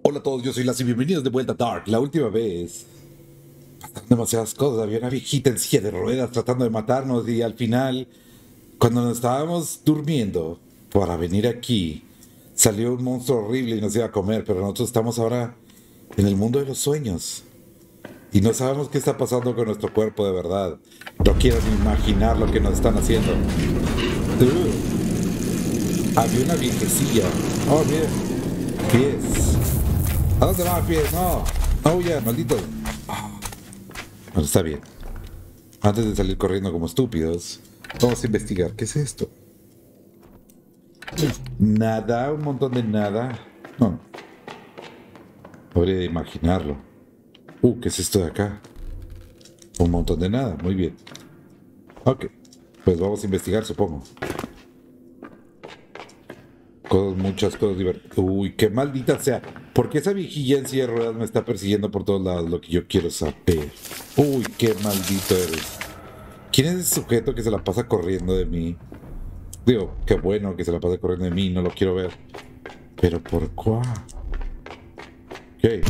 Hola a todos, yo soy Las y bienvenidos de vuelta a Dark. La última vez pasaron demasiadas cosas. Había una viejita en silla de ruedas tratando de matarnos y al final, cuando nos estábamos durmiendo para venir aquí, salió un monstruo horrible y nos iba a comer, pero nosotros estamos ahora en el mundo de los sueños y no sabemos qué está pasando con nuestro cuerpo de verdad. No quiero ni imaginar lo que nos están haciendo. Había una viejecilla. Oh, miren. Pies. ¿A dónde va, pies? No. No huya, maldito. Bueno, está bien. Antes de salir corriendo como estúpidos, vamos a investigar. ¿Qué es esto? Nada, un montón de nada. No. Habría de imaginarlo. ¿Qué es esto de acá? Un montón de nada, muy bien. Ok, pues vamos a investigar, supongo. Muchas cosas divertidas. Uy, qué maldita sea. ¿Por qué esa viejilla en silla de ruedas me está persiguiendo por todos lados? Lo que yo quiero saber. Uy, qué maldito eres. ¿Quién es ese sujeto que se la pasa corriendo de mí? Digo, qué bueno que se la pase corriendo de mí, no lo quiero ver. Pero ¿por cuál? Ok.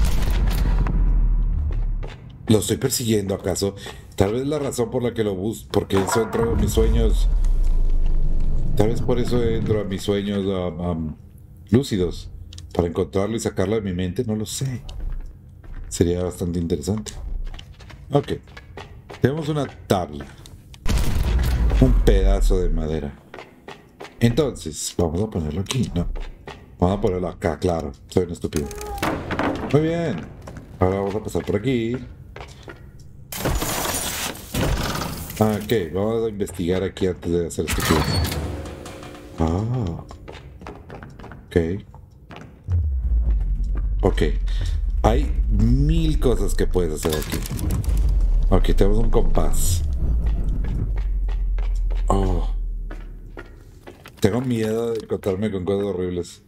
¿Lo estoy persiguiendo acaso? Tal vez la razón por la que lo busco, porque eso entró en mis sueños. Tal vez por eso entro a mis sueños lúcidos. Para encontrarlo y sacarlo de mi mente, no lo sé. Sería bastante interesante. Ok. Tenemos una tabla. Un pedazo de madera. Entonces, vamos a ponerlo aquí, ¿no? Vamos a ponerlo acá, claro. Soy un estúpido. Muy bien. Ahora vamos a pasar por aquí. Ok, vamos a investigar aquí antes de hacer estúpido. Ok. Ok. Hay 1000 cosas que puedes hacer aquí. Ok, tenemos un compás. Oh. Tengo miedo de encontrarme con cosas horribles.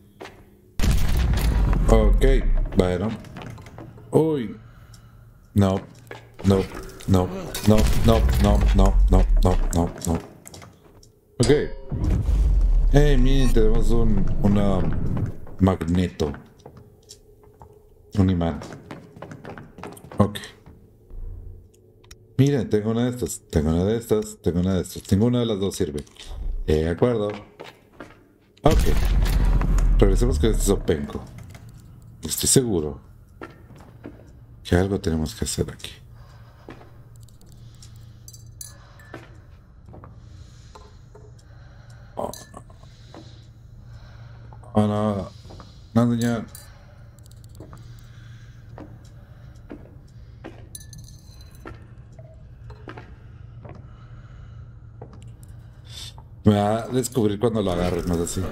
Ok, bueno. Uy. No, no, no, no, no, no, no, no, no, no, no. Ok. Miren, tenemos una magneto. Un imán. Ok. Miren, tengo una de estas, tengo una de estas, tengo una de estas. Tengo una de las dos sirve. De acuerdo. Ok. Regresemos con este sopenco. Estoy seguro que algo tenemos que hacer aquí. Oh, oh no. No, señor. Me va a descubrir cuando lo agarre, no es así.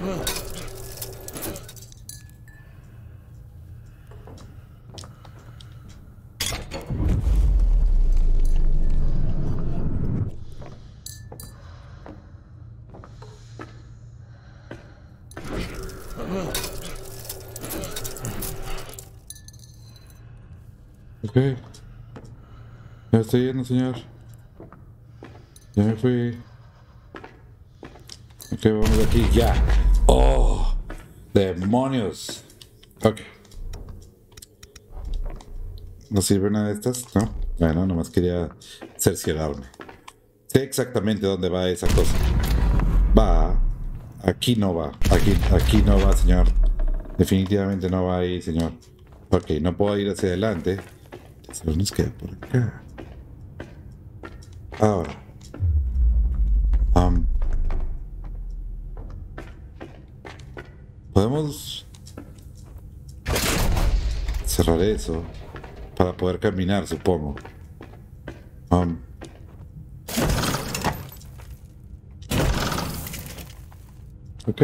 Ok. Ya estoy yendo, señor. Ya me fui. Ok, vamos de aquí, ya. ¡Oh! ¡Demonios! Ok. ¿No sirve una de estas? No. Bueno, nomás quería cerciorarme. Sé exactamente dónde va esa cosa. Va. Aquí no va. Aquí no va, señor. Definitivamente no va ahí, señor. Ok, no puedo ir hacia adelante. Solo nos queda por acá. Ahora. Podemos cerrar eso para poder caminar, supongo. Ok.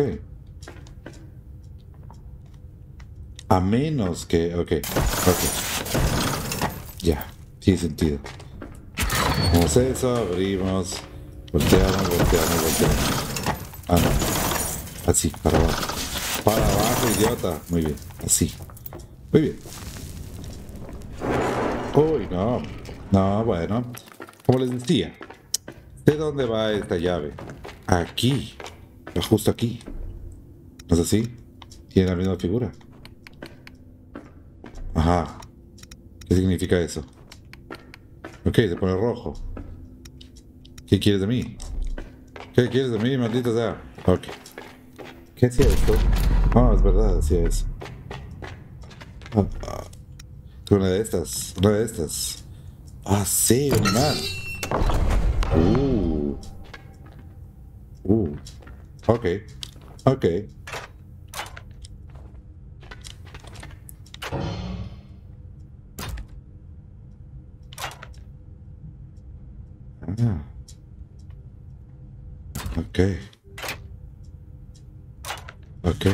A menos que... Ok. Ya. Tiene sentido. Hacemos eso, abrimos. Volteamos. Ah, no. Así, para abajo. Para abajo, idiota. Muy bien. Así. Muy bien. Uy, no. No, bueno. Como les decía. ¿De dónde va esta llave? Aquí. Justo aquí. ¿No es así? Tiene la misma figura. Ajá. ¿Qué significa eso? Ok, se pone rojo. ¿Qué quieres de mí? ¿Qué quieres de mí, maldita sea? Ok. ¿Qué hacía esto? Ah, es verdad, hacía eso. Una de estas, una de estas. Ah, sí, un animal. Uh, uh. Ok, ok. Ah, ok, ok.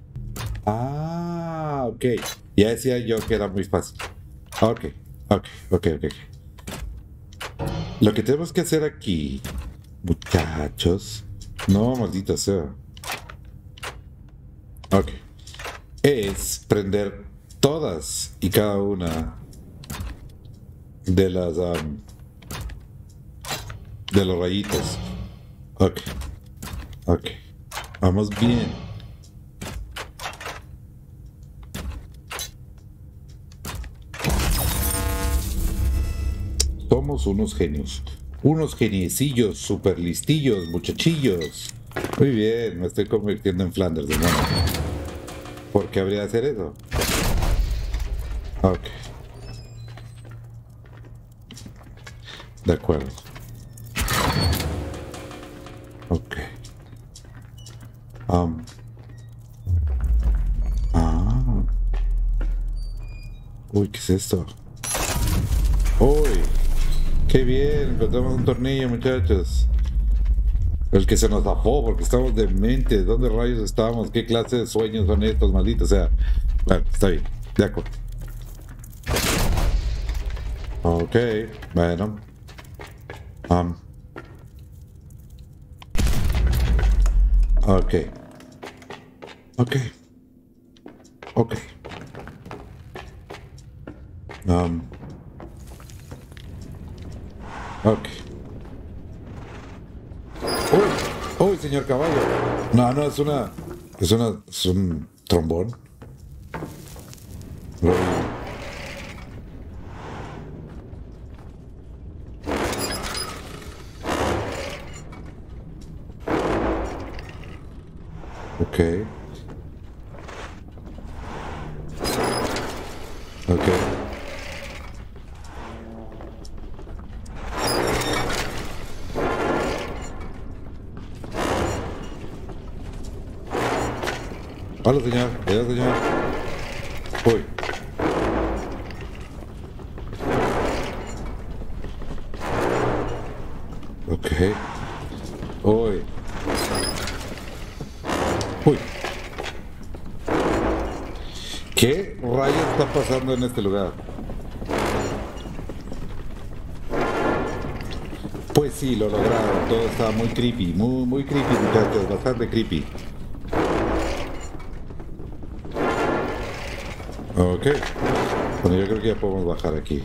Ah, ok. Ya decía yo que era muy fácil. Ok, ok, ok, ok. Lo que tenemos que hacer aquí, muchachos. No, maldita sea. Ok. Es prender todas y cada una de las de los rayitos. Ok, ok. Vamos bien. Somos unos genios. Unos geniecillos, super listillos, muchachillos. Muy bien, me estoy convirtiendo en Flanders de nuevo. ¿Por qué habría de hacer eso? Ok, de acuerdo. Ok. Um, ah. Uy, ¿qué es esto? Uy, qué bien, encontramos un tornillo, muchachos. El que se nos zafó porque estamos dementes. ¿Dónde rayos estamos? ¿Qué clase de sueños son estos, malditos? O sea, bueno, está bien, de acuerdo. Ok, bueno. Um, ok, ok, ok. Um, ok. ¡Uy! ¡Uy, señor caballo! No, no, es una. Es un trombón. Uy, ok, ok. Hola, señor. Hola, señor. Uy, ok. Uy, uy. ¿Qué rayos está pasando en este lugar? Pues sí, lo lograron. Todo estaba muy creepy. Muy, muy creepy, muchachos. Bastante creepy. Ok. Bueno, yo creo que ya podemos bajar aquí.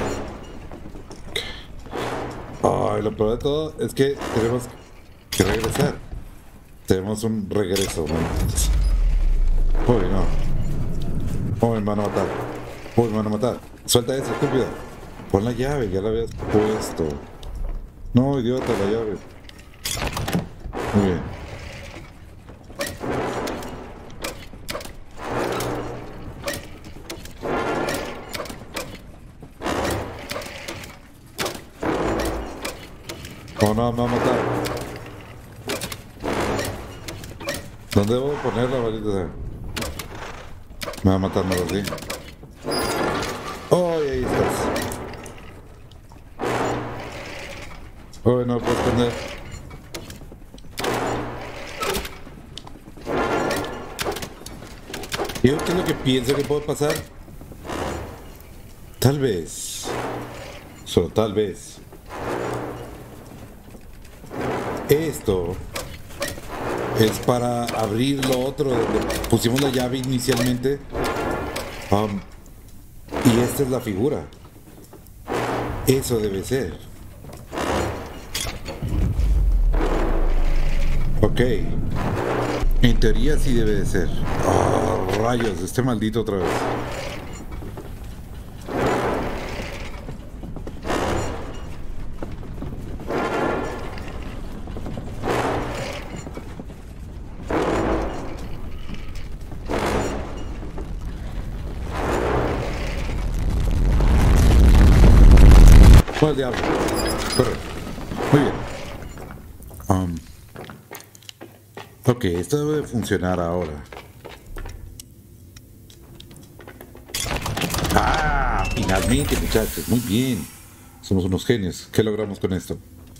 Ay, lo peor de todo es que tenemos que regresar. Tenemos un regreso, man. Uy, no. Uy, me van a matar. Uy, me van a matar. Suelta eso, estúpido. Pon la llave, ya la habías puesto. No, idiota, la llave. Muy bien. Oh, no, me va a matar. ¿Dónde debo poner la varita? Me va a matar, no lo sé. Oh, ahí estás. Oh, no puedo esconder. ¿Y yo qué es lo que pienso que puede pasar? Tal vez, solo tal vez, esto es para abrir lo otro donde pusimos la llave inicialmente. Um, y esta es la figura. Eso debe ser. Ok. En teoría sí debe de ser. Oh, rayos, este maldito otra vez. el diablo. Corre. Muy bien. Ok, esto debe funcionar ahora. ¡Ah! Finalmente, muchachos. Muy bien. Somos unos genios. ¿Qué logramos con esto?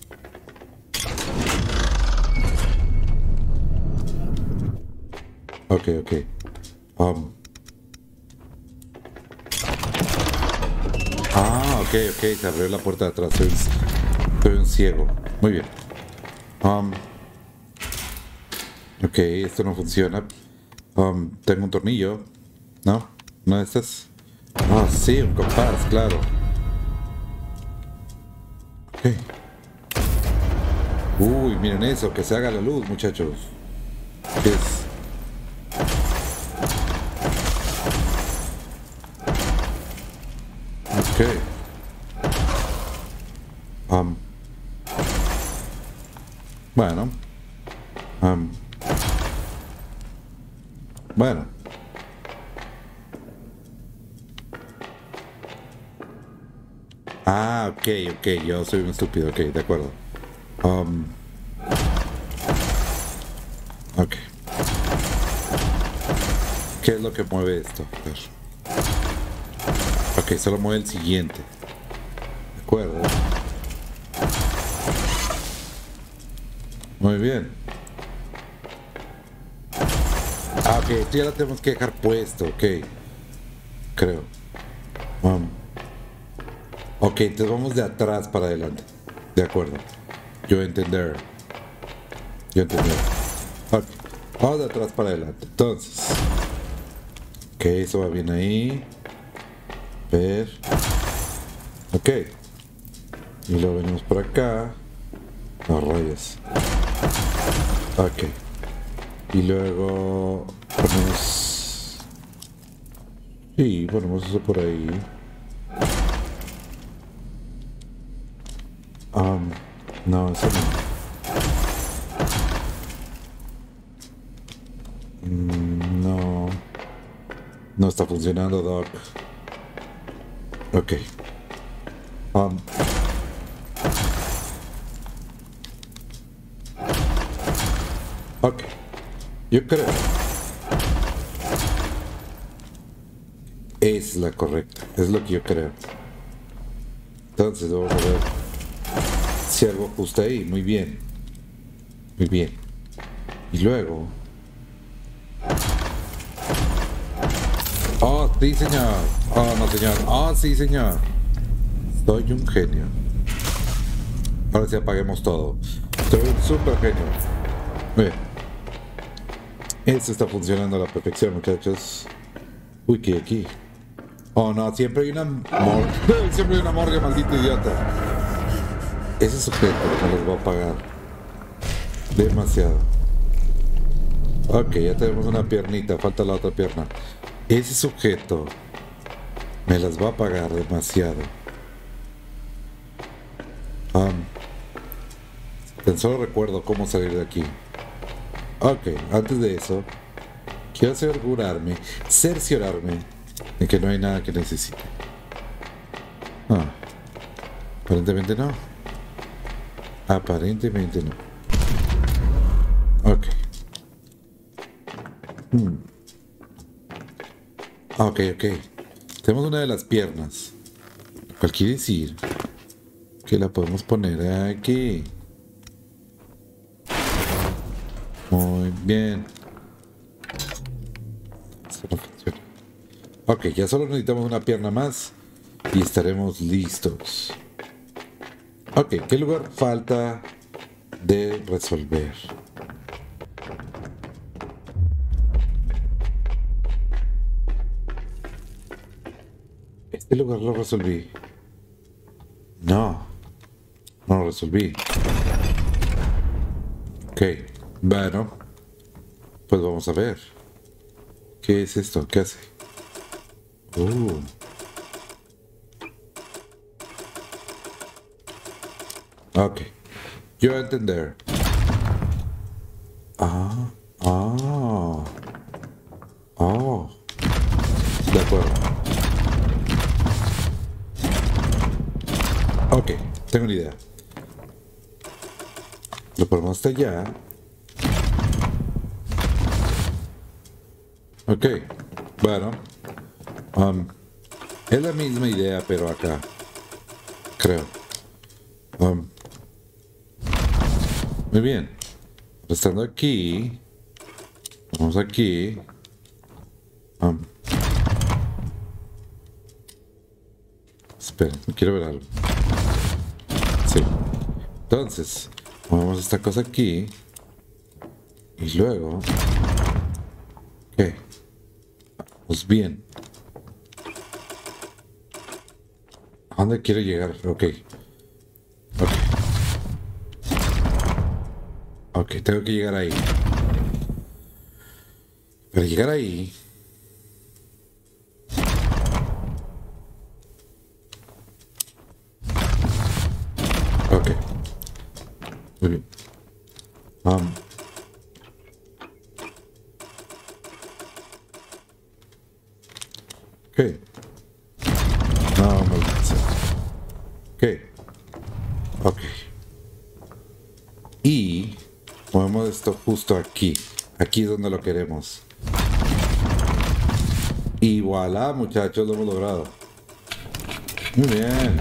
Ok, ok. Ok, se abrió la puerta de atrás. Soy un ciego. Muy bien. Ok, esto no funciona. Tengo un tornillo. ¿No? ¿No de estas? Ah, sí, un compás, claro. Ok. Uy, miren eso, que se haga la luz, muchachos. ¿Qué es? Ok. Um, bueno. um, bueno. Ah, ok, yo soy un estúpido, ok, de acuerdo. Um, ok. ¿Qué es lo que mueve esto? A ver. Ok, solo mueve el siguiente. De acuerdo. Muy bien. Ah, ok, esto ya lo tenemos que dejar puesto, ok. Creo. Ok, entonces vamos de atrás para adelante. De acuerdo. Yo entender. Yo entender. Ok. Vamos de atrás para adelante. Entonces. Ok, eso va bien ahí. Ver. Ok. Y luego venimos por acá. No, rayos. Ok. Y luego ponemos... Sí, ponemos eso por ahí. No, eso no. No. No está funcionando, Doc. Ok. Um, ok. Yo creo. Es la correcta. Es lo que yo creo. Entonces vamos a ver si algo ajusta ahí. Muy bien. Muy bien. Y luego... Oh, sí, señor. Oh, no, señor. Oh, sí, señor. Soy un genio. Ahora sí apaguemos todo. Soy un super genio. Bien. Esto está funcionando a la perfección, muchachos. Uy, ¿qué hay aquí? Oh, no, siempre hay una morgue. Siempre hay una morgue, maldito idiota. Ese sujeto me los va a pagar. Demasiado. Ok, ya tenemos una piernita. Falta la otra pierna. Ese sujeto me las va a pagar demasiado. Tan solo recuerdo cómo salir de aquí. Ok, antes de eso, quiero cerciorarme de que no hay nada que necesite. Ah, aparentemente no. Aparentemente no. Ok. Ok. Tenemos una de las piernas. Lo cual quiere decir que la podemos poner aquí. Muy bien. Esto no funciona. Ok, ya solo necesitamos una pierna más y estaremos listos. Ok, ¿qué lugar falta de resolver? Este lugar lo resolví. No, no lo resolví. Ok, bueno, pues vamos a ver. ¿Qué es esto? ¿Qué hace? Ok, yo voy a entender. Ah, ah, oh, de acuerdo. Ok, tengo una idea. Lo ponemos hasta allá. Ok, bueno. Es la misma idea, pero acá. Creo. Muy bien. Estando aquí. Vamos aquí. Espera, quiero ver algo. Sí. Entonces, movemos esta cosa aquí. Y luego... Ok. Pues bien. ¿A dónde quiero llegar? Ok. Ok. Ok, tengo que llegar ahí. Para llegar ahí... Ok. Muy bien. Ok. No, maldita sea. Ok. Ok. Y movemos esto justo aquí. Aquí es donde lo queremos. Y voilà, muchachos, lo hemos logrado. Muy bien.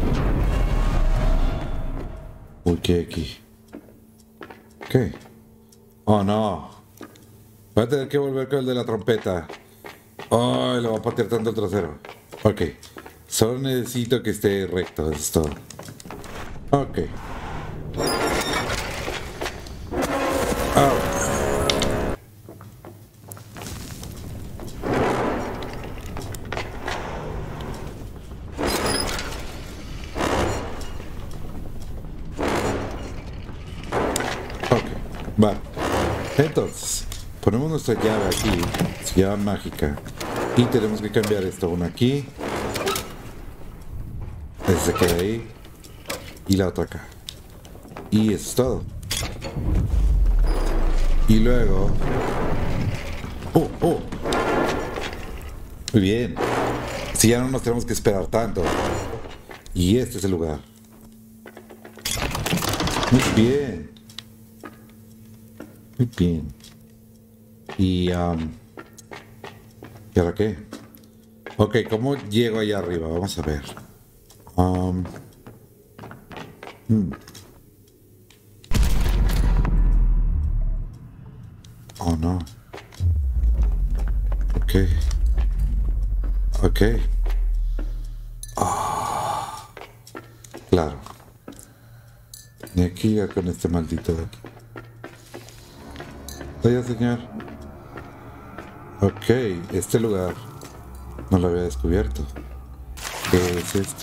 Uy, ¿qué aquí? Ok. Oh, no. Voy a tener que volver con el de la trompeta. Ay, lo va a patear tanto el trasero. Ok. Solo necesito que esté recto, eso es todo. Ok. Ah, ok. Vale. Entonces, ponemos nuestra llave aquí. Es llave mágica. Y tenemos que cambiar esto. Una aquí. Ese se queda ahí. Y la otra acá. Y eso es todo. Y luego... ¡Oh, oh! Muy bien. Si ya no nos tenemos que esperar tanto. Y este es el lugar. Muy bien. Muy bien. ¿Y ahora qué? Ok, ¿cómo llego allá arriba? Vamos a ver. Oh, no. Ok. Ok. Claro. Ni aquí ya con este maldito de aquí. Vaya, señor. Ok, este lugar no lo había descubierto. ¿Qué es esto?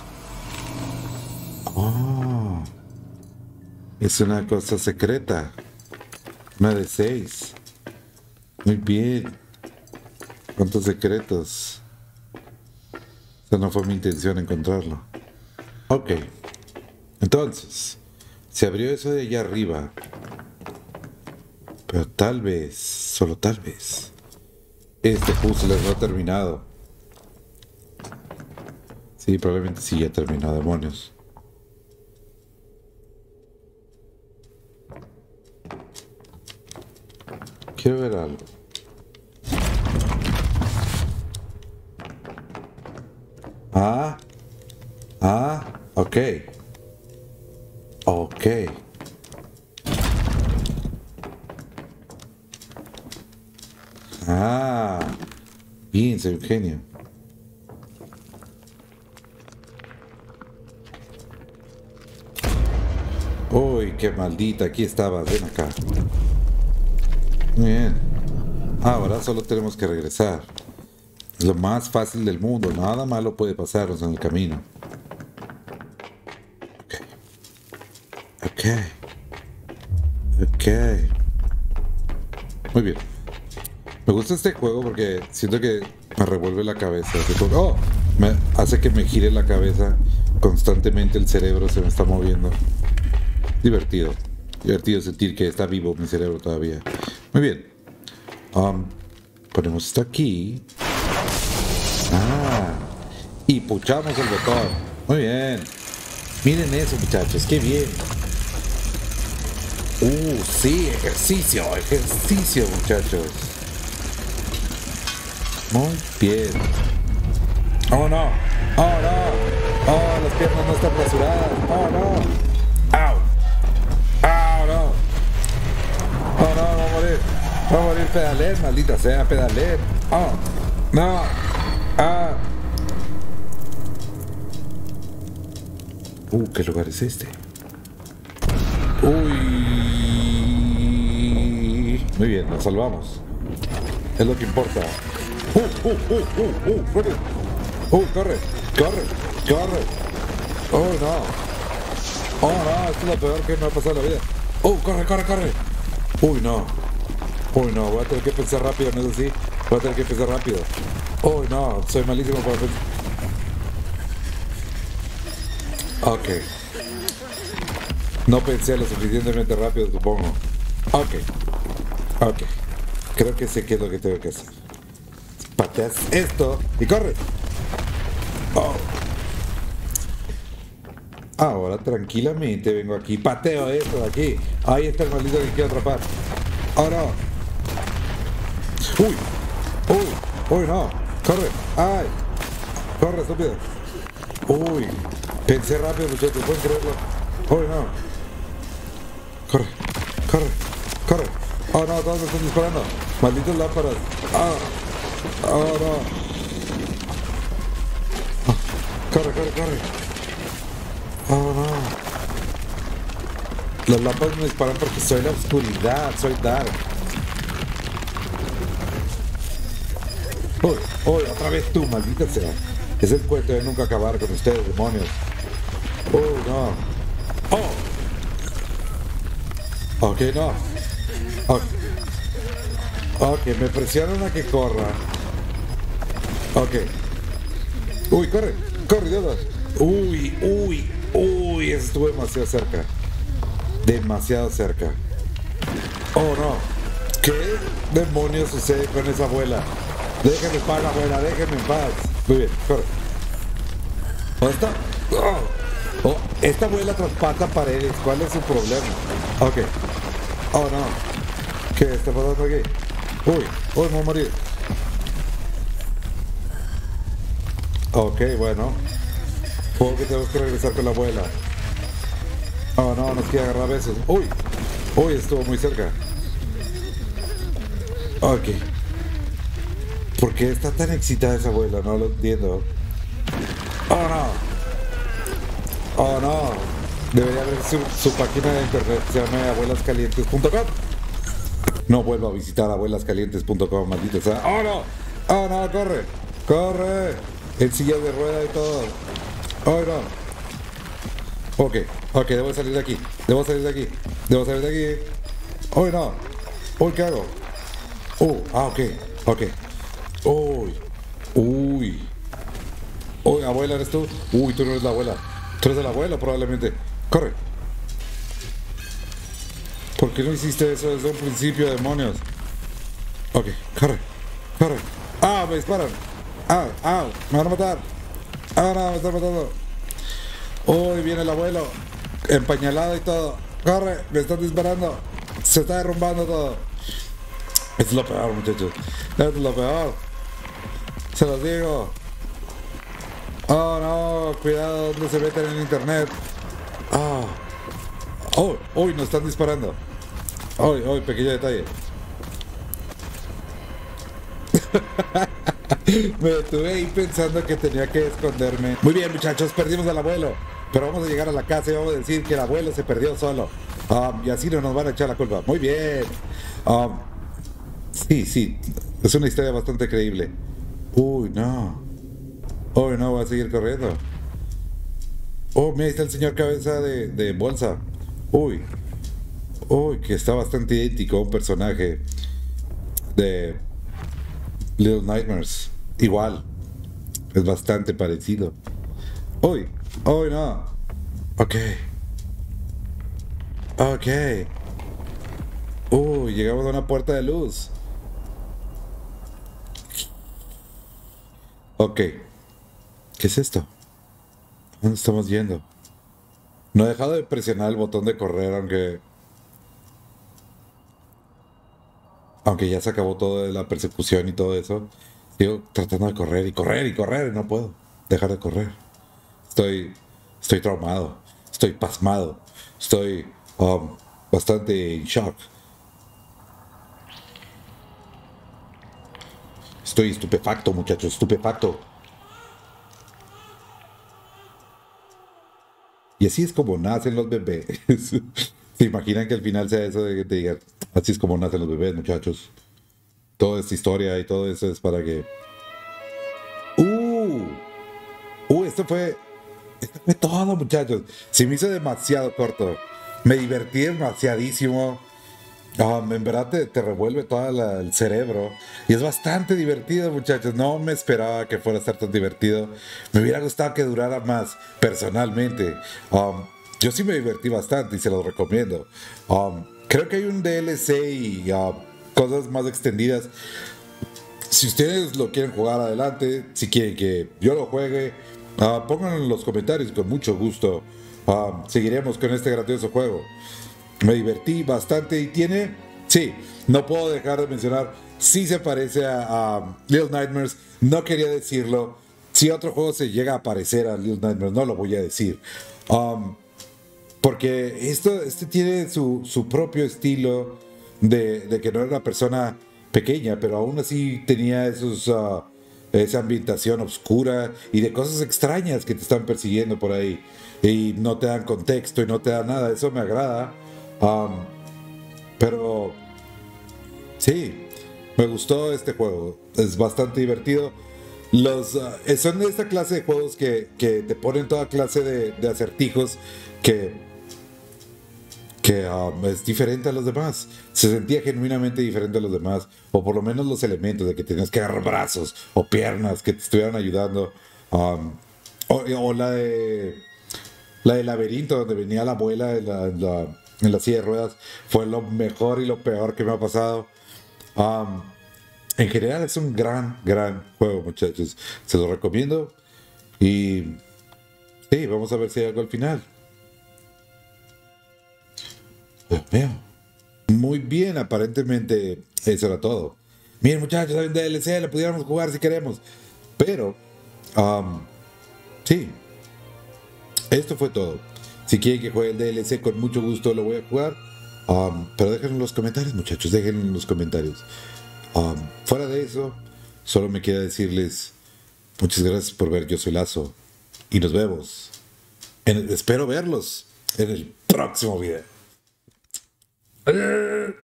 Oh, es una cosa secreta. Una de 6. Muy bien. ¿Cuántos secretos? Esa no fue mi intención encontrarlo. Ok. Entonces, se abrió eso de allá arriba. Pero tal vez, solo tal vez, este puzzle no ha terminado. Sí, probablemente sí ya terminó, demonios. Quiero ver algo. Ok. Ok. Bien, soy un genio. Uy, qué maldita, aquí estabas, ven acá. Muy bien. Ahora solo tenemos que regresar. Es lo más fácil del mundo, nada malo puede pasarnos en el camino. Ok. Ok. Muy bien. Me gusta este juego porque siento que me revuelve la cabeza. ¡Oh! Me hace que me gire la cabeza constantemente, el cerebro se me está moviendo. Divertido. Divertido sentir que está vivo mi cerebro todavía. Muy bien. Ponemos esto aquí. Y puchamos el botón. Muy bien. Miren eso, muchachos, qué bien. Sí, ejercicio, ejercicio, muchachos. Muy bien. Oh, no. Oh, no. Oh, las piernas no están rasuradas. Oh, no. Au. Oh, no. Oh, no, va a morir. Va a morir Pedalén, maldita sea, Pedalén. Oh, no. Ah. ¿Qué lugar es este? Uy. Muy bien, nos salvamos. Es lo que importa. Corre. Corre, corre, corre. Oh, no. Oh, no, esto es lo peor que me ha pasado en la vida. Corre, corre, corre. Uy, no. Uy, no, voy a tener que pensar rápido, ¿no es así? Voy a tener que pensar rápido. Uy, no, soy malísimo para pensar. Ok. No pensé lo suficientemente rápido, supongo. Ok. Ok. Creo que sé qué es lo que tengo que hacer. Pateas esto y corre. Oh. Ahora tranquilamente vengo aquí. Pateo esto de aquí. Ahí está el maldito que quiero atrapar. Oh, no. Uy. Uy. Uy, no. Corre. Ay. Corre, estúpido. Uy. Pensé rápido, muchachos. ¿Pueden creerlo? Uy, no. Corre. Corre. Corre. Oh, no. Todos me están disparando. Malditos lámparas. Ah. Oh, no. Oh. Corre, corre, corre. Oh, no. Las lámparas me disparan porque soy la oscuridad, soy Dark. Uy, uy, otra vez tú, maldita sea. Es el cuento de nunca acabar con ustedes, demonios. Oh, no. Oh. Ok, no. Ok, ok, me presionan a que corra. Ok. Uy, corre, corre, Dios. Uy, uy, uy, eso estuvo demasiado cerca. Demasiado cerca. Oh, no. ¿Qué demonios sucede con esa abuela? Déjenme en paz, abuela, déjenme en paz. Muy bien, corre. ¿Dónde está? Oh, esta abuela traspasa paredes. ¿Cuál es su problema? Ok. Oh, no. ¿Qué está pasando aquí? Uy, uy, me voy a morir. Ok, bueno. Supongo que tenemos que regresar con la abuela. Oh, no, nos quiere agarrar a veces. Uy, uy, estuvo muy cerca. Ok. ¿Por qué está tan excitada esa abuela? No lo entiendo. Oh, no. Oh, no. Debería haber su página de internet. Se llama abuelascalientes.com. No vuelvo a visitar abuelascalientes.com, maldito sea. ¡Oh, no! ¡Oh, no! ¡Corre! ¡Corre! En silla de rueda y todo. ¡Oh, no! Ok, ok, debo salir de aquí. Debo salir de aquí. Debo salir de aquí. ¡Oh, no! ¡Uy, qué hago! Ok, ok. ¡Uy! ¡Uy! ¡Uy, abuela, eres tú! ¡Uy, tú no eres la abuela! Tú eres el abuelo, probablemente. ¡Corre! ¿Por qué no hiciste eso desde un principio, demonios? Ok, corre, corre. ¡Ah, me disparan! ¡Ah, ah! ¡Me van a matar! ¡Ah, no, me están matando! ¡Uy, viene el abuelo! Empañalado y todo. ¡Corre! ¡Me están disparando! Se está derrumbando todo. Esto es lo peor, muchachos. Esto es lo peor. Se los digo. ¡Oh, no! Cuidado donde se meten en internet. ¡Ah! ¡Oh! ¡Uy! Nos están disparando. ¡Uy! ¡Uy! Pequeño detalle. Me detuve ahí pensando que tenía que esconderme. Muy bien, muchachos, perdimos al abuelo. Pero vamos a llegar a la casa y vamos a decir que el abuelo se perdió solo. Y así no nos van a echar la culpa. Muy bien. Sí, sí. Es una historia bastante creíble. Uy, no. Uy, no, voy a seguir corriendo. Oh, mira, ahí está el señor cabeza de bolsa. Uy. Uy, que está bastante idéntico a un personaje de Little Nightmares. Igual. Es bastante parecido. Uy. Uy, no. Ok. Ok. Uy, llegamos a una puerta de luz. Ok. ¿Qué es esto? ¿Dónde estamos yendo? No he dejado de presionar el botón de correr, aunque ya se acabó toda la persecución y todo eso. Sigo tratando de correr y correr y correr y no puedo dejar de correr. Estoy, estoy traumado, estoy pasmado, estoy bastante en shock. Estoy estupefacto, muchachos, estupefacto. Y así es como nacen los bebés. ¿Se imaginan que al final sea eso de que te digan, así es como nacen los bebés, muchachos? Toda esta historia y todo eso es para que... ¡Uh! Esto fue todo, muchachos. Se me hizo demasiado corto. Me divertí demasiadísimo. En verdad te revuelve todo el cerebro. Y es bastante divertido, muchachos. No me esperaba que fuera a ser tan divertido. Me hubiera gustado que durara más, personalmente. Yo sí me divertí bastante y se los recomiendo. Creo que hay un DLC y cosas más extendidas. Si ustedes lo quieren jugar adelante, si quieren que yo lo juegue, pónganlo en los comentarios con mucho gusto. Seguiremos con este grandioso juego. Me divertí bastante y tiene, sí, no puedo dejar de mencionar, sí se parece a Little Nightmares, no quería decirlo. Si otro juego se llega a parecer a Little Nightmares, no lo voy a decir. Porque este tiene su propio estilo de que no era una persona pequeña, pero aún así tenía esa ambientación oscura y de cosas extrañas que te están persiguiendo por ahí. Y no te dan contexto y no te dan nada, eso me agrada. Um, pero sí, me gustó este juego, es bastante divertido. Son de esta clase de juegos que te ponen toda clase de acertijos que, que es diferente a los demás. Se sentía genuinamente diferente a los demás, o por lo menos los elementos de que tenías que agarrar brazos o piernas que te estuvieran ayudando. Um, o la del laberinto donde venía la abuela en la silla de ruedas fue lo mejor y lo peor que me ha pasado. Um, en general es un gran, gran juego, muchachos. Se lo recomiendo. Y sí, vamos a ver si hay algo al final. Veo. Muy bien, aparentemente eso era todo. Miren, muchachos, hay un DLC, lo pudiéramos jugar si queremos. Pero, sí, esto fue todo. Si quieren que juegue el DLC, con mucho gusto lo voy a jugar. Pero déjenlo en los comentarios, muchachos, déjenlo en los comentarios. Fuera de eso, solo me queda decirles muchas gracias por ver. Yo soy Lazo y nos vemos. Espero verlos en el próximo video.